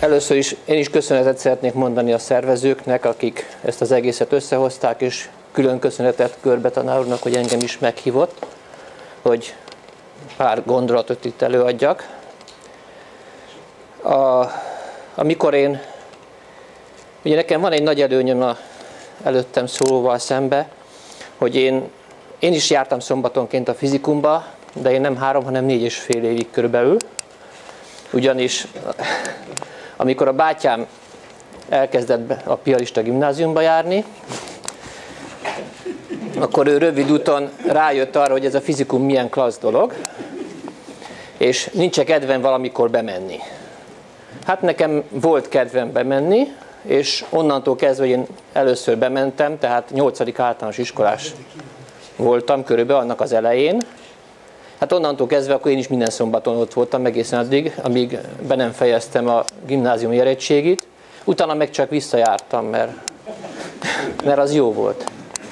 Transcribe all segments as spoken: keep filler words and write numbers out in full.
Először is én is köszönetet szeretnék mondani a szervezőknek, akik ezt az egészet összehozták, és külön köszönetet Görbe tanár úrnak, hogy engem is meghívott, hogy pár gondolatot itt előadjak. A, amikor én, ugye nekem van egy nagy előnyöm a előttem szólóval szembe, hogy én, én is jártam szombatonként a fizikumba, de én nem három, hanem négy és fél évig körülbelül. Ugyanis amikor a bátyám elkezdett a piarista gimnáziumba járni, akkor ő rövid úton rájött arra, hogy ez a fizikum milyen klassz dolog, és nincs kedvem valamikor bemenni. Hát nekem volt kedvem bemenni, és onnantól kezdve, hogy én először bementem, tehát nyolcadik általános iskolás voltam körülbelül annak az elején, hát onnantól kezdve akkor én is minden szombaton ott voltam egészen addig, amíg be nem fejeztem a gimnázium érettségit. Utána meg csak visszajártam, mert, mert az jó volt.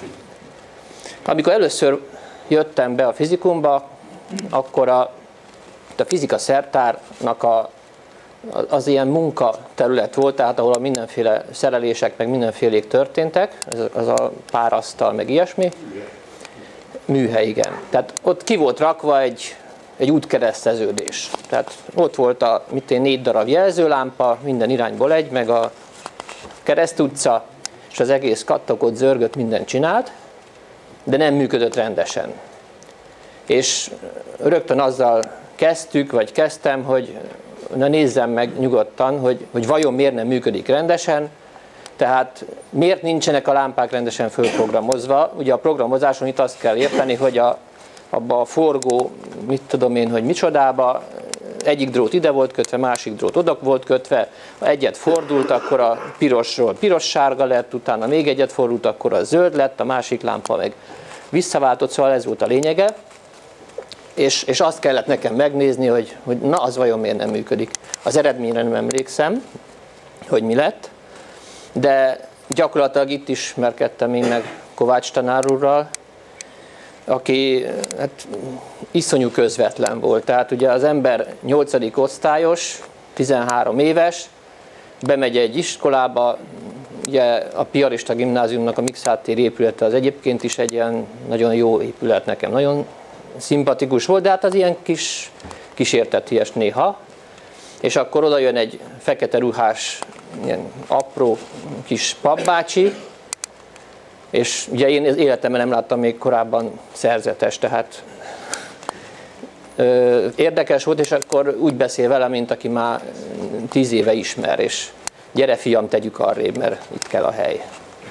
Amikor először jöttem be a fizikumba, akkor a, a fizika szertárnak a, az ilyen munkaterület volt, tehát ahol a mindenféle szerelések, meg mindenfélék történtek, az a párasztal, meg ilyesmi. Műhely, igen. Tehát ott ki volt rakva egy, egy útkereszteződés. Tehát ott volt a mit én, négy darab jelzőlámpa, minden irányból egy, meg a keresztutca, és az egész kattogott, zörgött, mindent csinált, de nem működött rendesen. És rögtön azzal kezdtük, vagy kezdtem, hogy na nézzem meg nyugodtan, hogy, hogy vajon miért nem működik rendesen, tehát miért nincsenek a lámpák rendesen fölprogramozva. Ugye a programozáson itt azt kell érteni, hogy a, abba a forgó, mit tudom én, hogy micsodába, egyik drót ide volt kötve, másik drót oda volt kötve, ha egyet fordult, akkor a pirosról piros-sárga lett, utána még egyet fordult, akkor a zöld lett, a másik lámpa meg visszaváltott, szóval ez volt a lényege. És, és azt kellett nekem megnézni, hogy, hogy na, az vajon miért nem működik. Az eredményre nem emlékszem, hogy mi lett, de gyakorlatilag itt ismerkedtem én meg Kovács tanár úrral, aki hát, iszonyú közvetlen volt. Tehát ugye az ember nyolcadik osztályos, tizenhárom éves, bemegy egy iskolába, ugye a piarista gimnáziumnak a Mikszáth téri épülete az egyébként is egy ilyen nagyon jó épület, nekem nagyon szimpatikus volt, de hát az ilyen kis kísérteties néha. És akkor oda jön egy fekete ruhás, ilyen apró kis papbácsi, és ugye én életemben nem láttam még korábban szerzetes, tehát ö, érdekes volt, és akkor úgy beszél vele, mint aki már tíz éve ismer, és gyere fiam, tegyük arrébb, mert itt kell a hely.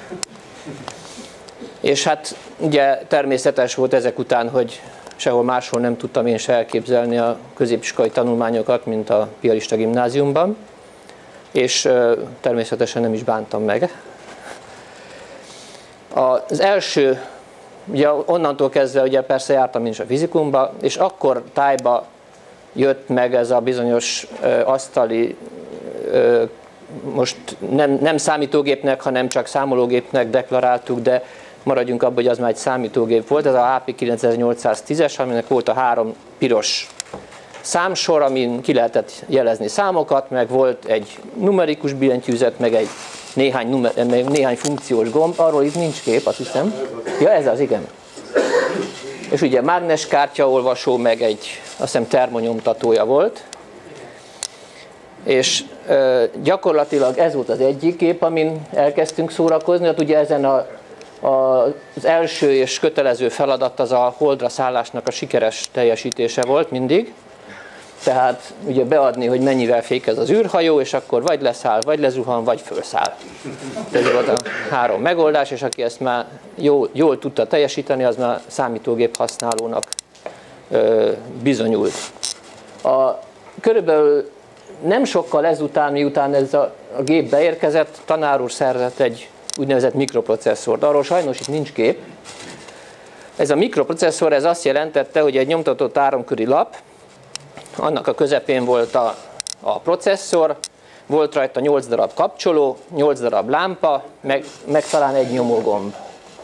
És hát ugye természetes volt ezek után, hogy sehol máshol nem tudtam én se elképzelni a középiskolai tanulmányokat, mint a piarista gimnáziumban, és természetesen nem is bántam meg. Az első, ugye onnantól kezdve ugye persze jártam én is a fizikumba, és akkor tájba jött meg ez a bizonyos asztali, most nem, nem számítógépnek, hanem csak számológépnek deklaráltuk, de maradjunk abban, hogy az már egy számítógép volt, ez a há pé kilencezernyolcszáztízes, aminek volt a három piros számsor, amin ki lehetett jelezni számokat, meg volt egy numerikus billentyűzet, meg egy néhány, numer, meg néhány funkciós gomb, arról itt nincs kép, azt hiszem. Ja, ez az, igen. És ugye mágneskártyaolvasó, meg egy, azt hiszem, termonyomtatója volt. És ö, gyakorlatilag ez volt az egyik kép, amin elkezdtünk szórakozni, hát ugye ezen a az első és kötelező feladat az a holdra szállásnak a sikeres teljesítése volt mindig. Tehát ugye beadni, hogy mennyivel fékez az űrhajó, és akkor vagy leszáll, vagy lezuhan, vagy fölszáll. Ez volt a három megoldás, és aki ezt már jól, jól tudta teljesíteni, az már számítógép használónak ö, bizonyult. A, körülbelül nem sokkal ezután, miután ez a, a gép beérkezett, tanár úr szerzett egy úgynevezett mikroprocesszort. Arról sajnos itt nincs kép. Ez a mikroprocesszor, ez azt jelentette, hogy egy nyomtatott áramköri lap, annak a közepén volt a, a processzor, volt rajta nyolc darab kapcsoló, nyolc darab lámpa, meg, meg talán egy nyomógomb.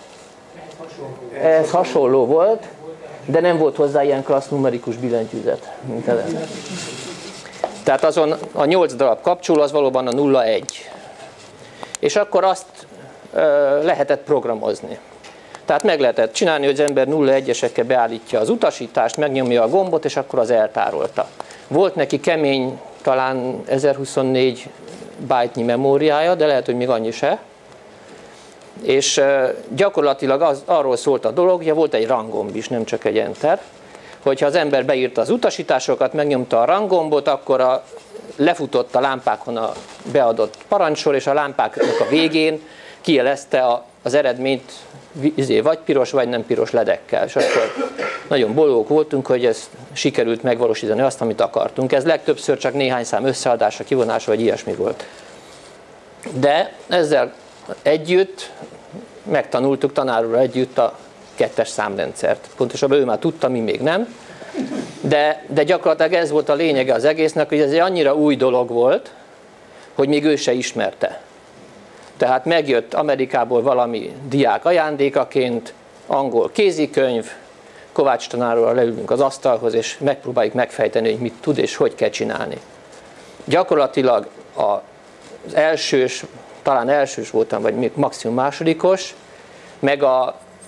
Ez hasonló volt, de nem volt hozzá ilyen klassz numerikus billentyűzet, mint ez. Tehát azon a nyolc darab kapcsoló az valóban a nulla egy. És akkor azt ö, lehetett programozni. Tehát meg lehetett csinálni, hogy az ember nulla egyesekkel beállítja az utasítást, megnyomja a gombot, és akkor az eltárolta. Volt neki kemény, talán ezerhuszonnégy byte-nyi memóriája, de lehet, hogy még annyi se. És gyakorlatilag az, arról szólt a dolog, hogy volt egy ranggomb is, nem csak egy enter, hogyha az ember beírta az utasításokat, megnyomta a ranggombot, akkor a, lefutott a lámpákon a beadott parancsor, és a lámpáknak a végén kijelezte a, az eredményt vagy piros, vagy nem piros ledekkel. És akkor nagyon boldogok voltunk, hogy ezt sikerült megvalósítani azt, amit akartunk. Ez legtöbbször csak néhány szám összeadása, kivonása, vagy ilyesmi volt. De ezzel együtt megtanultuk tanár úrral együtt a kettes számrendszert. Pontosabban ő már tudta, mi még nem. De, de gyakorlatilag ez volt a lényege az egésznek, hogy ez egy annyira új dolog volt, hogy még ő se ismerte. Tehát megjött Amerikából valami diák ajándékaként, angol kézikönyv, Kovács tanár úrral leülünk az asztalhoz, és megpróbáljuk megfejteni, hogy mit tud és hogy kell csinálni. Gyakorlatilag az elsős, talán elsős voltam, vagy még maximum másodikos, meg a,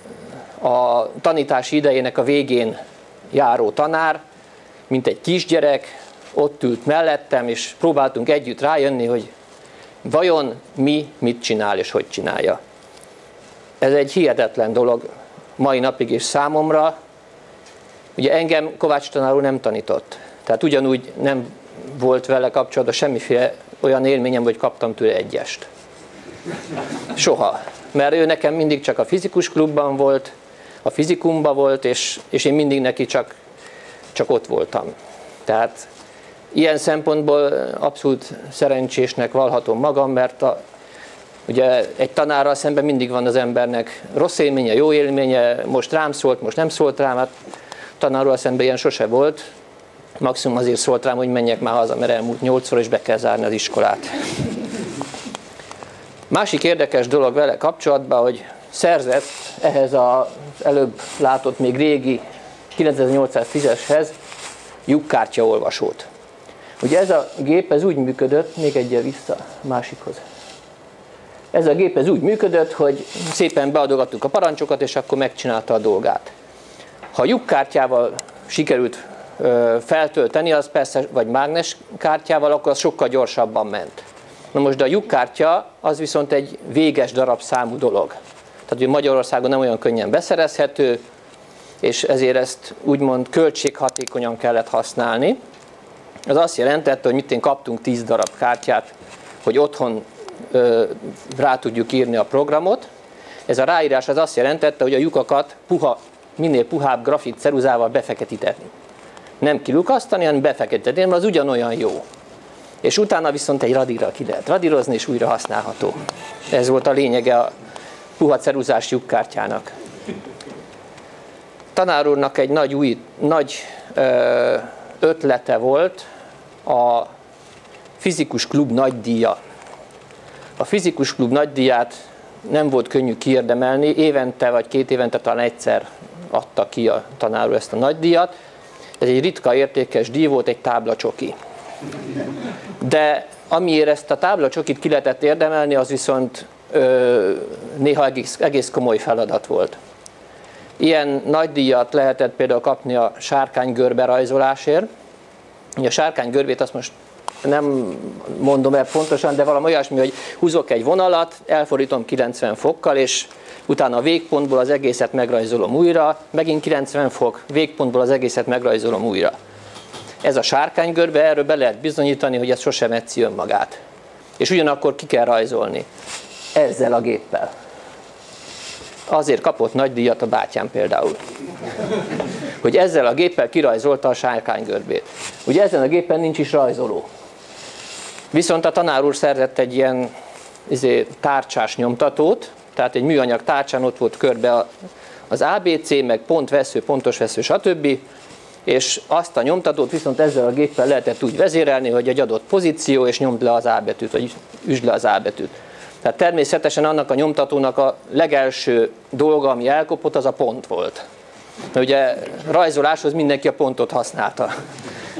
a tanítási idejének a végén járó tanár, mint egy kisgyerek, ott ült mellettem, és próbáltunk együtt rájönni, hogy vajon mi mit csinál és hogy csinálja. Ez egy hihetetlen dolog mai napig is számomra. Ugye engem Kovács tanár úr nem tanított. Tehát ugyanúgy nem volt vele kapcsolatban semmiféle olyan élményem, hogy kaptam tőle egyest. Soha. Mert ő nekem mindig csak a fizikus klubban volt, a fizikumban volt, és, és én mindig neki csak, csak ott voltam. Tehát ilyen szempontból abszolút szerencsésnek vallhatom magam, mert a, ugye egy tanárral szemben mindig van az embernek rossz élménye, jó élménye, most rám szólt, most nem szólt rám, hát tanárral szemben ilyen sose volt. Maximum azért szólt rám, hogy menjek már haza, mert elmúlt nyolcszor, és be kell zárni az iskolát. Másik érdekes dolog vele kapcsolatban, hogy szerzett ehhez az előbb látott még régi kilencezer-nyolcszáztízeshez lyukkártyaolvasót. Ugye ez a gép ez úgy működött, még egyel vissza a másikhoz. Ez a gép ez úgy működött, hogy szépen beadogattuk a parancsokat, és akkor megcsinálta a dolgát. Ha lyukkártyával sikerült ö, feltölteni, az persze, vagy mágneskártyával, akkor az sokkal gyorsabban ment. Na most de a lyukkártya az viszont egy véges darabszámú dolog. Tehát hogy Magyarországon nem olyan könnyen beszerezhető, és ezért ezt úgymond költséghatékonyan kellett használni. Az azt jelentette, hogy mit én kaptunk tíz darab kártyát, hogy otthon ö, rá tudjuk írni a programot. Ez a ráírás az azt jelentette, hogy a lyukakat puha, minél puhább grafit ceruzával befeketíteni. Nem kilukasztani, hanem befeketíteni, mert az ugyanolyan jó. És utána viszont egy radírral ki lehet radírozni, és újra használható. Ez volt a lényege a puha ceruzás lyukkártyának. Tanár úrnak egy nagy, új, nagy ö, ötlete volt a fizikus klub nagydíja. A fizikus klub nagydíját nem volt könnyű kiérdemelni, évente vagy két évente talán egyszer adta ki a tanár úr ezt a nagydíjat. Ez egy ritka értékes díj volt, egy táblacsoki. De amiért ezt a táblacsokit ki lehetett érdemelni, az viszont ö, néha egész, egész komoly feladat volt. Ilyen nagydíjat lehetett például kapni a sárkánygörbe rajzolásért. A sárkánygörbét azt most nem mondom el pontosan, de valami olyasmi, hogy húzok egy vonalat, elfordítom kilencven fokkal, és utána a végpontból az egészet megrajzolom újra, megint kilencven fok, végpontból az egészet megrajzolom újra. Ez a sárkánygörbe, erről be lehet bizonyítani, hogy ez sosem etszi önmagát. És ugyanakkor ki kell rajzolni. Ezzel a géppel. Azért kapott nagy díjat a bátyám például. Hogy ezzel a géppel kirajzolta a sárkánygörbét. Ugye ezen a gépen nincs is rajzoló. Viszont a tanár úr szerzett egy ilyen izé, tárcsás nyomtatót, tehát egy műanyag tárcsán ott volt körbe az á bé cé, meg pontvesző, pontos vesző, stb. És azt a nyomtatót viszont ezzel a géppel lehetett úgy vezérelni, hogy egy adott pozíció, és nyomd le az á betűt, vagy üsd le az á betűt. Tehát természetesen annak a nyomtatónak a legelső dolga, ami elkopott, az a pont volt. Mert ugye rajzoláshoz mindenki a pontot használta.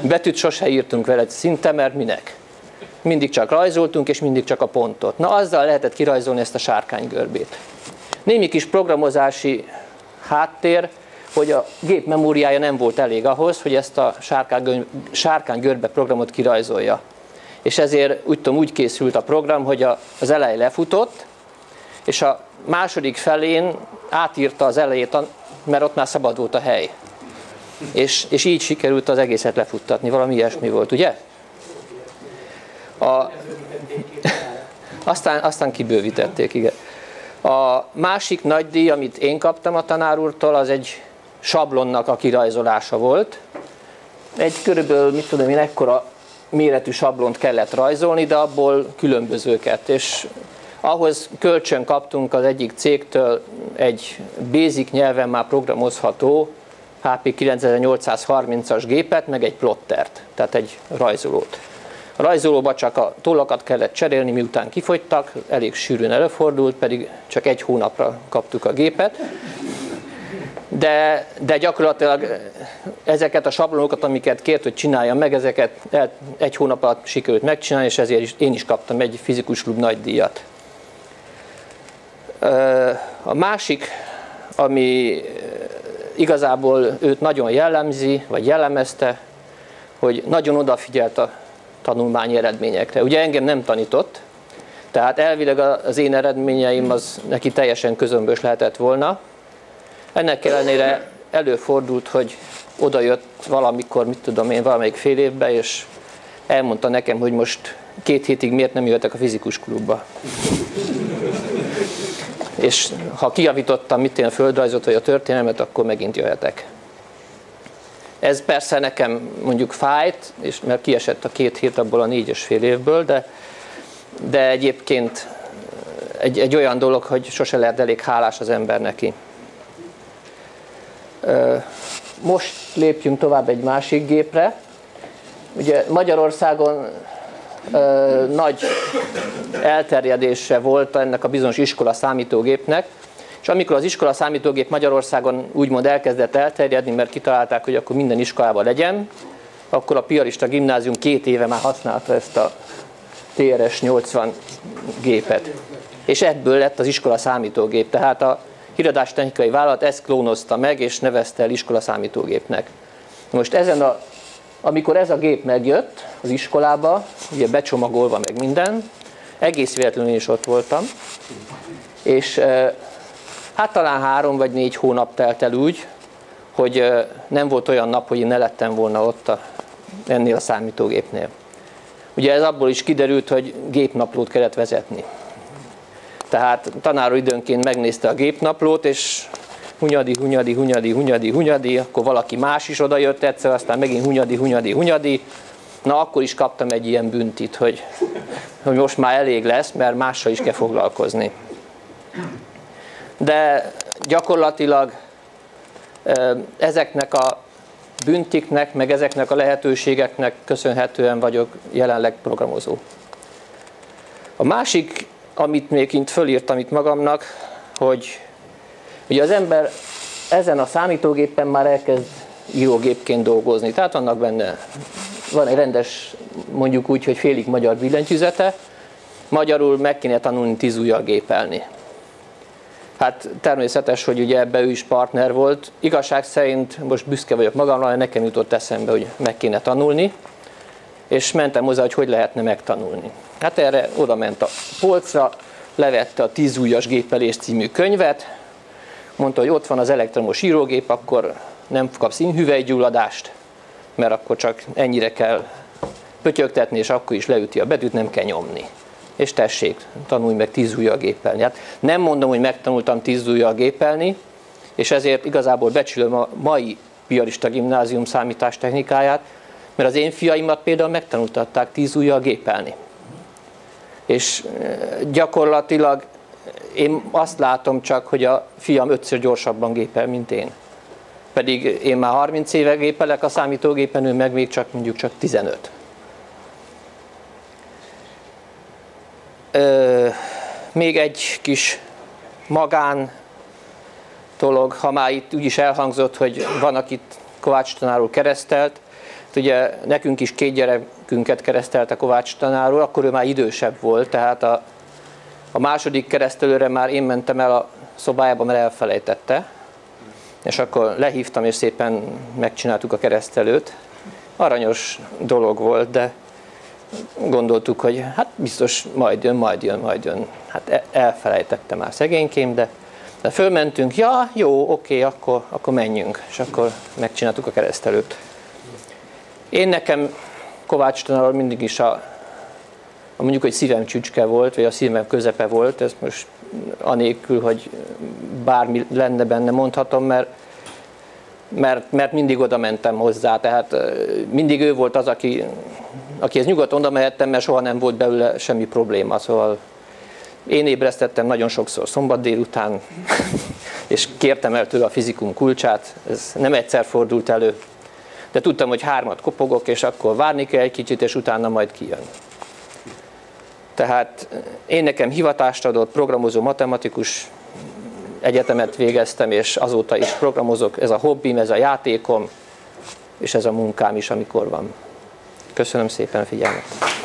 Betűt sose írtunk vele szinte, mert minek? Mindig csak rajzoltunk, és mindig csak a pontot. Na, azzal lehetett kirajzolni ezt a sárkánygörbét. Némi kis programozási háttér, hogy a gép memóriája nem volt elég ahhoz, hogy ezt a sárkánygörbe programot kirajzolja. És ezért úgy tudom, úgy készült a program, hogy az elej lefutott, és a második felén átírta az elejét, mert ott már szabad volt a hely. És, és így sikerült az egészet lefuttatni, valami ilyesmi volt, ugye? A, aztán, aztán kibővítették, igen. A másik nagy díj, amit én kaptam a tanár úrtól, az egy sablonnak a kirajzolása volt. Egy körülbelül, mit tudom én, ekkora méretű sablont kellett rajzolni, de abból különbözőket. És ahhoz kölcsön kaptunk az egyik cégtől egy basic nyelven már programozható há pé kilencezer-nyolcszázharmincas gépet, meg egy plottert, tehát egy rajzolót. A rajzolóba csak a tollakat kellett cserélni, miután kifogytak, elég sűrűn előfordult, pedig csak egy hónapra kaptuk a gépet. De, de gyakorlatilag ezeket a sablonokat, amiket kért, hogy csináljam meg, ezeket egy hónap alatt sikerült megcsinálni, és ezért is, én is kaptam egy fizikus klub nagydíjat. A másik, ami igazából őt nagyon jellemzi, vagy jellemezte, hogy nagyon odafigyelt a tanulmányi eredményekre. Ugye engem nem tanított, tehát elvileg az én eredményeim az neki teljesen közömbös lehetett volna. Ennek ellenére előfordult, hogy oda jött valamikor, mit tudom én, valamelyik fél évben, és elmondta nekem, hogy most két hétig miért nem jöttek a fizikus klubba. És ha kijavítottam mit én a földrajzot vagy a történelmet, akkor megint jöhetek. Ez persze nekem mondjuk fájt, és mert kiesett a két hét abból a négy és fél évből, de, de egyébként egy, egy olyan dolog, hogy sose lehet elég hálás az ember neki. Most lépjünk tovább egy másik gépre. Ugye Magyarországon ö, nagy elterjedése volt ennek a bizonyos iskola számítógépnek, és amikor az iskola számítógép Magyarországon úgymond elkezdett elterjedni, mert kitalálták, hogy akkor minden iskolában legyen, akkor a piarista gimnázium két éve már használta ezt a té er es nyolcvan gépet. És ebből lett az iskola számítógép, tehát a híradástechnikai vállalat ezt klónozta meg, és nevezte el iskola számítógépnek. Most ezen a, amikor ez a gép megjött az iskolába, ugye becsomagolva meg minden, egész véletlenül is ott voltam, és hát talán három vagy négy hónap telt el úgy, hogy nem volt olyan nap, hogy én ne lettem volna ott a, ennél a számítógépnél. Ugye ez abból is kiderült, hogy gépnaplót kellett vezetni. Tehát tanár úr időnként megnézte a gépnaplót, és hunyadi, hunyadi, hunyadi, hunyadi, hunyadi, akkor valaki más is odajött egyszer, aztán megint hunyadi, hunyadi, hunyadi. Na, akkor is kaptam egy ilyen büntit, hogy, hogy most már elég lesz, mert mással is kell foglalkozni. De gyakorlatilag ezeknek a büntiknek, meg ezeknek a lehetőségeknek köszönhetően vagyok jelenleg programozó. A másik, amit még itt fölírtam itt magamnak, hogy ugye az ember ezen a számítógépen már elkezd írógépként dolgozni. Tehát vannak benne, van egy rendes, mondjuk úgy, hogy félig magyar billentyűzete, magyarul meg kéne tanulni tíz ujjal gépelni. Hát természetes, hogy ugye ebbe ő is partner volt. Igazság szerint most büszke vagyok magamra, nekem jutott eszembe, hogy meg kéne tanulni, és mentem hozzá, hogy hogy lehetne megtanulni. Hát erre oda ment a polcra, levette a tíz ujjas gépelés című könyvet, mondta, hogy ott van az elektromos írógép, akkor nem kapsz inhüvelygyulladást, mert akkor csak ennyire kell pötyögtetni, és akkor is leüti a betűt, nem kell nyomni. És tessék, tanulj meg tíz ujjal gépelni. Hát nem mondom, hogy megtanultam tíz ujjal gépelni, és ezért igazából becsülöm a mai piarista gimnázium számítástechnikáját, mert az én fiaimat például megtanultatták tíz ujjal gépelni. És gyakorlatilag én azt látom csak, hogy a fiam ötször gyorsabban gépel, mint én. Pedig én már harminc éve gépelek a számítógépen, ő meg még csak mondjuk csak tizenöt. Ö, még egy kis magán dolog, ha már itt úgy is elhangzott, hogy van, akit Kovács tanár úr keresztelt. ugye nekünk is két gyerekünket keresztelte Kovács tanár úr, akkor ő már idősebb volt, tehát a, a második keresztelőre már én mentem el a szobájába, mert elfelejtette, és akkor lehívtam, és szépen megcsináltuk a keresztelőt. Aranyos dolog volt, de gondoltuk, hogy hát biztos majd jön, majd jön, majd jön. Hát elfelejtette már szegénykém, de, de fölmentünk, ja, jó, oké, akkor, akkor menjünk, és akkor megcsináltuk a keresztelőt. Én nekem Kovács tanár mindig is a, a mondjuk, hogy szívem csücske volt, vagy a szívem közepe volt, ez most anélkül, hogy bármi lenne benne, mondhatom, mert, mert, mert mindig oda mentem hozzá, tehát mindig ő volt az, aki, akihez nyugodtan oda mehettem, mert soha nem volt belőle semmi probléma, szóval én ébresztettem nagyon sokszor szombat délután, és kértem el tőle a fizikum kulcsát, ez nem egyszer fordult elő, de tudtam, hogy hármat kopogok, és akkor várni kell egy kicsit, és utána majd kijön. Tehát én nekem hivatást adott, programozó matematikus, egyetemet végeztem, és azóta is programozok, ez a hobbim, ez a játékom, és ez a munkám is, amikor van. Köszönöm szépen a figyelmet!